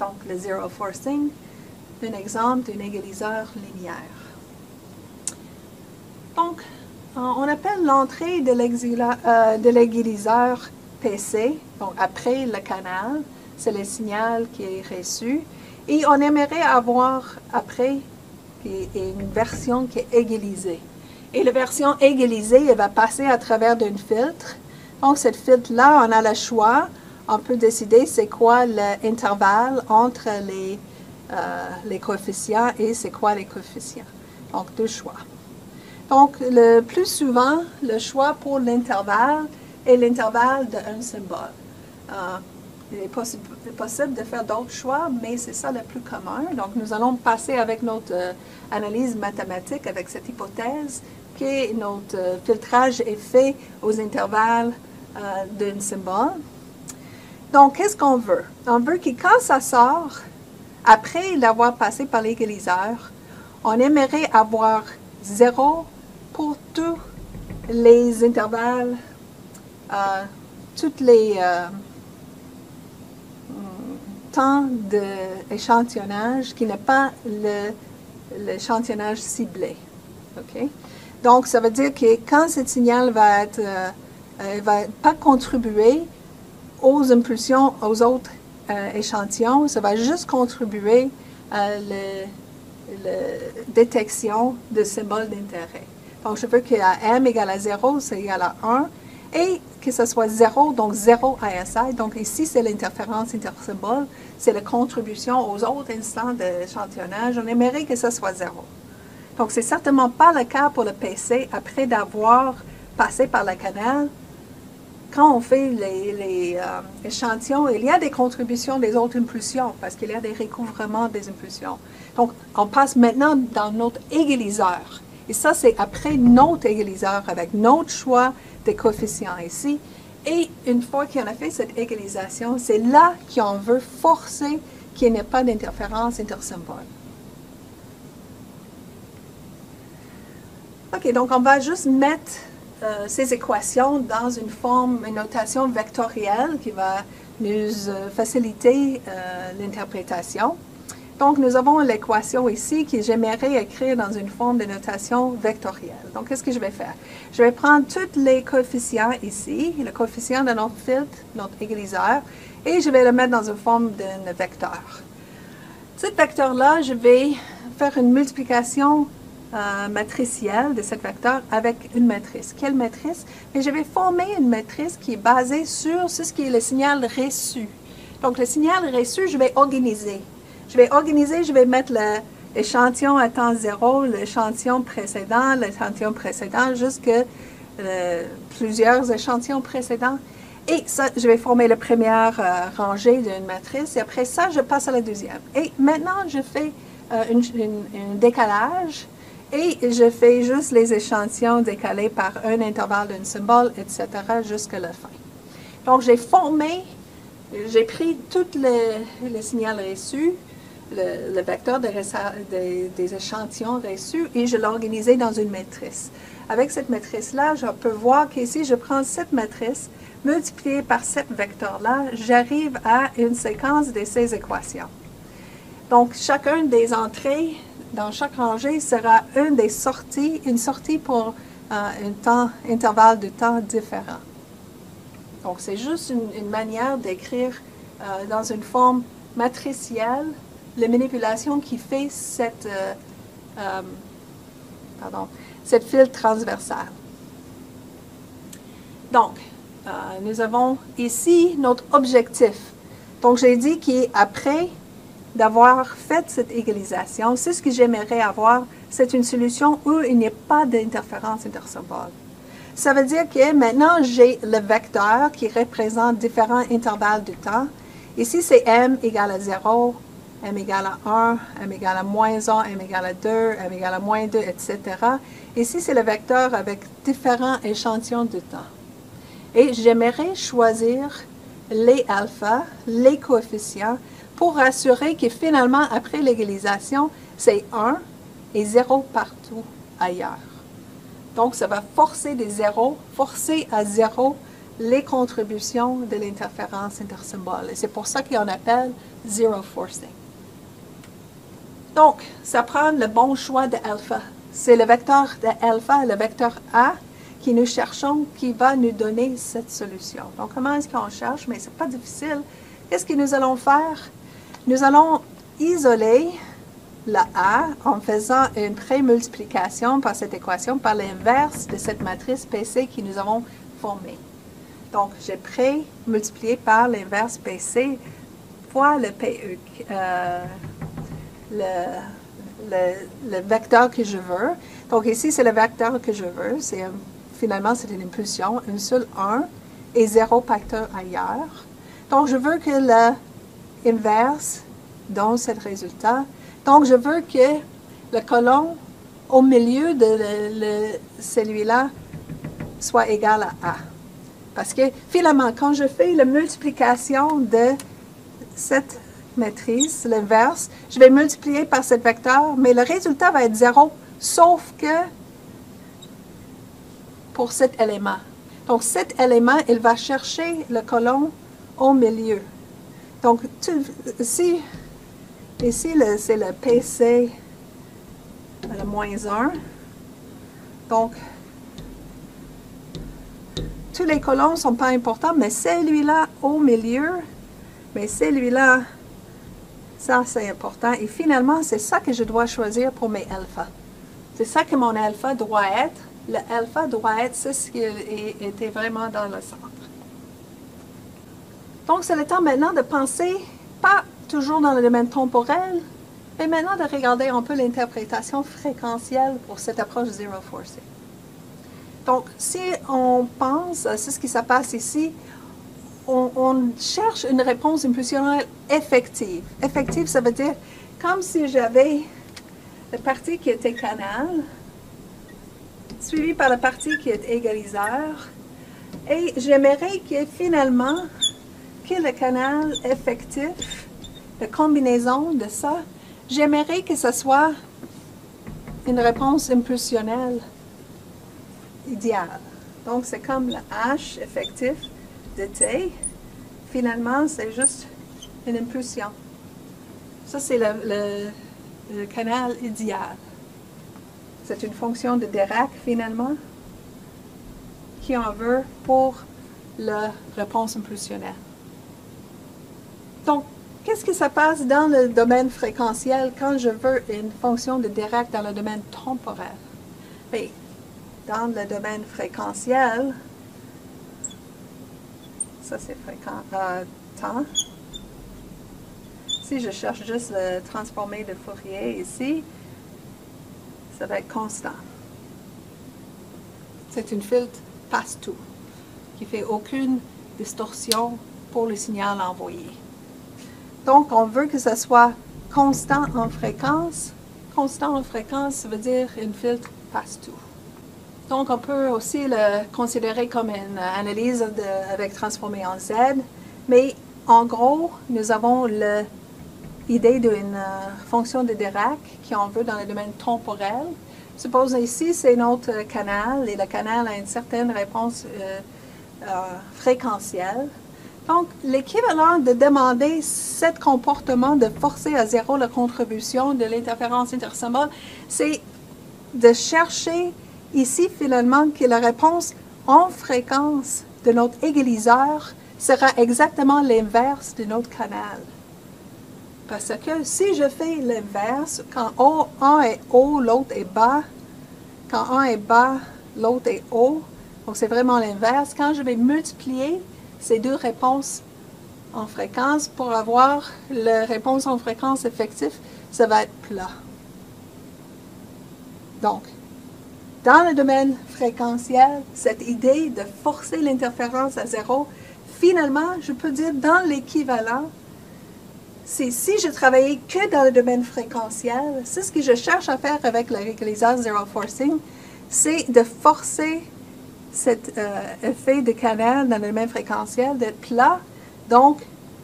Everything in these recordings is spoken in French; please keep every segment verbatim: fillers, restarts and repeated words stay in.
donc le zero forcing, un exemple d'un égaliseur linéaire. Donc, on appelle l'entrée de l'égaliseur P C, donc après le canal, c'est le signal qui est reçu, et on aimerait avoir après une version qui est égalisée. Et la version égalisée, elle va passer à travers d'un filtre. Donc, ce filtre-là, on a le choix. On peut décider c'est quoi l'intervalle entre les, euh, les coefficients et c'est quoi les coefficients. Donc, deux choix. Donc, le plus souvent, le choix pour l'intervalle est l'intervalle d'un symbole. Euh, il est possible, possible de faire d'autres choix, mais c'est ça le plus commun. Donc, nous allons passer avec notre euh, analyse mathématique, avec cette hypothèse que notre euh, filtrage est fait aux intervalles euh, d'un symbole. Donc, qu'est-ce qu'on veut? On veut que quand ça sort, après l'avoir passé par l'égaliseur, on aimerait avoir zéro pour tous les intervalles, euh, tous les euh, temps d'échantillonnage qui n'est pas l'échantillonnage ciblé. Okay? Donc, ça veut dire que quand ce signal va être, euh, euh, va pas contribuer aux impulsions, aux autres euh, échantillons, ça va juste contribuer à la détection de symboles d'intérêt. Donc, je veux qu'à m égale à zéro, c'est égal à un, et que ce soit zéro, donc zéro I S I. Donc, ici, c'est l'interférence intersymbole, c'est la contribution aux autres instants d'échantillonnage. On aimerait que ce soit zéro. Donc, ce n'est certainement pas le cas pour le P C après d'avoir passé par le canal. Quand on fait les, les euh, échantillons, il y a des contributions des autres impulsions parce qu'il y a des recouvrements des impulsions. Donc, on passe maintenant dans notre égaliseur. Et ça, c'est après notre égaliseur avec notre choix des coefficients ici. Et une fois qu'on a fait cette égalisation, c'est là qu'on veut forcer qu'il n'y ait pas d'interférence intersymbole. OK, donc on va juste mettre euh, ces équations dans une forme, une notation vectorielle qui va nous euh, faciliter euh, l'interprétation. Donc, nous avons l'équation ici que j'aimerais écrire dans une forme de notation vectorielle. Donc, qu'est-ce que je vais faire? Je vais prendre tous les coefficients ici, le coefficient de notre filtre, notre égaliseur, et je vais le mettre dans une forme d'un vecteur. Ce vecteur-là, je vais faire une multiplication euh, matricielle de ce vecteur avec une matrice. Quelle matrice? Et je vais former une matrice qui est basée sur ce qui est le signal reçu. Donc, le signal reçu, je vais organiser. Je vais organiser, je vais mettre l'échantillon à temps zéro, l'échantillon précédent, l'échantillon précédent, jusqu'à euh, plusieurs échantillons précédents. Et ça, je vais former la première euh, rangée d'une matrice. Et après ça, je passe à la deuxième. Et maintenant, je fais euh, un décalage. Et je fais juste les échantillons décalés par un intervalle d'un symbole, et cetera, jusqu'à la fin. Donc, j'ai formé, j'ai pris tout le, le signal reçu, le, le vecteur de, de, des échantillons reçus, et je l'ai organisé dans une matrice. Avec cette matrice-là, je peux voir qu'ici, je prends cette matrice, multipliée par cette vecteur-là, j'arrive à une séquence de ces équations. Donc, chacune des entrées dans chaque rangée sera une des sorties, une sortie pour euh, un temps, intervalle de temps différent. Donc, c'est juste une, une manière d'écrire euh, dans une forme matricielle la manipulation qui fait cette, euh, euh, pardon, cette fil transversale. Donc, euh, nous avons ici notre objectif. Donc, j'ai dit qu'après d'avoir fait cette égalisation, c'est ce que j'aimerais avoir, c'est une solution où il n'y a pas d'interférence intersymbole. Ça veut dire que maintenant, j'ai le vecteur qui représente différents intervalles de temps. Ici, c'est m égale à zéro, m égale à un, m égale à moins un, m égale à deux, m égale à moins deux, et cetera. Ici, c'est le vecteur avec différents échantillons de temps. Et j'aimerais choisir les alpha, les coefficients, pour assurer que finalement, après l'égalisation, c'est un et zéro partout ailleurs. Donc, ça va forcer des zéros, forcer à zéro les contributions de l'interférence intersymbole. Et c'est pour ça qu'on appelle zero forcing. Donc, ça prend le bon choix de alpha. C'est le vecteur de alpha, le vecteur A, qui nous cherchons, qui va nous donner cette solution. Donc, comment est-ce qu'on cherche? Mais ce n'est pas difficile. Qu'est-ce que nous allons faire? Nous allons isoler le A en faisant une pré-multiplication par cette équation, par l'inverse de cette matrice P C que nous avons formée. Donc, j'ai pré-multiplié par l'inverse P C fois le P E, euh, le, le, le vecteur que je veux. Donc, ici, c'est le vecteur que je veux. C'est un, finalement, c'est une impulsion, un seul un et zéro facteur ailleurs. Donc, je veux que l'inverse donne ce résultat. Donc, je veux que le colon au milieu de le, le, celui-là soit égal à A. Parce que finalement, quand je fais la multiplication de cette matrice, l'inverse, je vais multiplier par ce vecteur, mais le résultat va être zéro, sauf que pour cet élément. Donc, cet élément, il va chercher le colon au milieu. Donc, tu, si... Ici, c'est le P C, le moins un. Donc, tous les colons ne sont pas importants, mais celui-là au milieu, mais celui-là, ça c'est important. Et finalement, c'est ça que je dois choisir pour mes alphas. C'est ça que mon alpha doit être. Le alpha doit être ce qui était vraiment dans le centre. Donc, c'est le temps maintenant de penser, pas toujours dans le domaine temporel, mais maintenant de regarder un peu l'interprétation fréquentielle pour cette approche zero forcing. Donc, si on pense, c'est ce qui se passe ici, on, on cherche une réponse impulsionnelle effective. Effective, ça veut dire comme si j'avais la partie qui était canal, suivie par la partie qui est égaliseur, et j'aimerais que finalement, que le canal effectif, la combinaison de ça, j'aimerais que ce soit une réponse impulsionnelle idéale. Donc, c'est comme le H effectif de T. Finalement, c'est juste une impulsion. Ça, c'est le, le, le canal idéal. C'est une fonction de Dirac, finalement, qui en veut pour la réponse impulsionnelle. Donc, qu'est-ce qui se passe dans le domaine fréquentiel quand je veux une fonction de Dirac dans le domaine temporel? Bien, dans le domaine fréquentiel, ça c'est fréquent, euh, temps. Si je cherche juste le transformé de Fourier ici, ça va être constant. C'est une filtre passe-tout, qui ne fait aucune distorsion pour le signal envoyé. Donc, on veut que ce soit constant en fréquence. Constant en fréquence, ça veut dire une filtre passe-tout. Donc, on peut aussi le considérer comme une analyse de, avec transformé en Z. Mais en gros, nous avons l'idée d'une fonction de Dirac qui en veut dans le domaine temporel. Supposons ici, c'est notre canal et le canal a une certaine réponse euh, euh, fréquentielle. Donc, l'équivalent de demander ce comportement de forcer à zéro la contribution de l'interférence intersymbole, c'est de chercher ici finalement que la réponse en fréquence de notre égaliseur sera exactement l'inverse de notre canal. Parce que si je fais l'inverse, quand un est haut, l'autre est bas, quand un est bas, l'autre est haut, donc c'est vraiment l'inverse. Quand je vais multiplier ces deux réponses en fréquence pour avoir la réponse en fréquence effective, ça va être plat. Donc, dans le domaine fréquentiel, cette idée de forcer l'interférence à zéro, finalement, je peux dire dans l'équivalent, c'est si je travaillais que dans le domaine fréquentiel, c'est ce que je cherche à faire avec le régulariseur zero forcing, c'est de forcer cet euh, effet de canal dans le domaine fréquentiel d'être plat, donc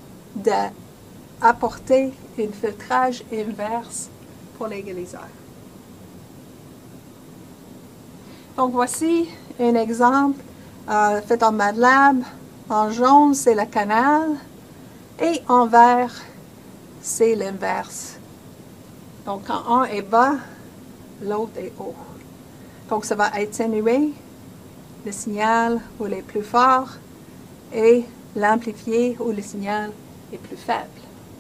d'apporter un filtrage inverse pour l'égaliseur. Donc voici un exemple euh, fait en MATLAB. En jaune, c'est le canal. Et en vert, c'est l'inverse. Donc, quand un est bas, l'autre est haut. Donc, ça va atténuer le signal où il est plus fort et l'amplifier où le signal est plus faible.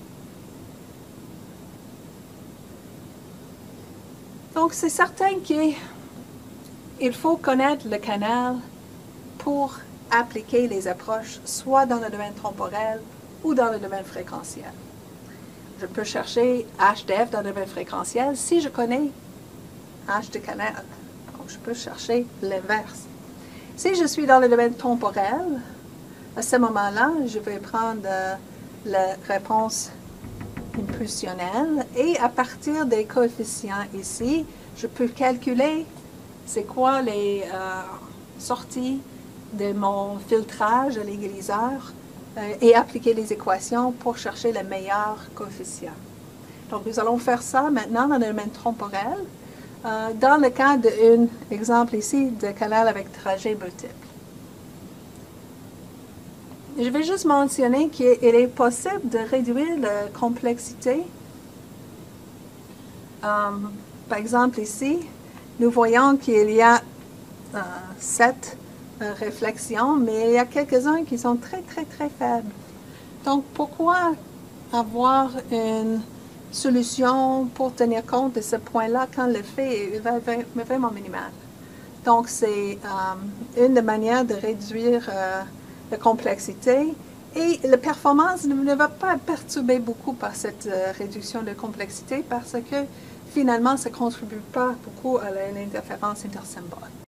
Donc, c'est certain qu'il faut connaître le canal pour appliquer les approches, soit dans le domaine temporel ou dans le domaine fréquentiel. Je peux chercher H de F dans le domaine fréquentiel si je connais H de canal. Donc, je peux chercher l'inverse. Si je suis dans le domaine temporel, à ce moment-là, je vais prendre euh, la réponse impulsionnelle et à partir des coefficients ici, je peux calculer c'est quoi les euh, sorties de mon filtrage à l'égaliseur euh, et appliquer les équations pour chercher le meilleur coefficient. Donc, nous allons faire ça maintenant dans le domaine temporel, euh, dans le cas d'un exemple ici de canal avec trajet multiple. Je vais juste mentionner qu'il est possible de réduire la complexité. Um, par exemple, ici, nous voyons qu'il y a euh, sept euh, réflexions, mais il y a quelques-uns qui sont très, très, très faibles. Donc, pourquoi avoir une solution pour tenir compte de ce point-là quand l'effet est vraiment minimal? Donc, c'est euh, une des manières de réduire euh, la complexité et la performance ne va pas être perturbée beaucoup par cette euh, réduction de complexité parce que finalement, ça ne contribue pas beaucoup à l'interférence intersymbole.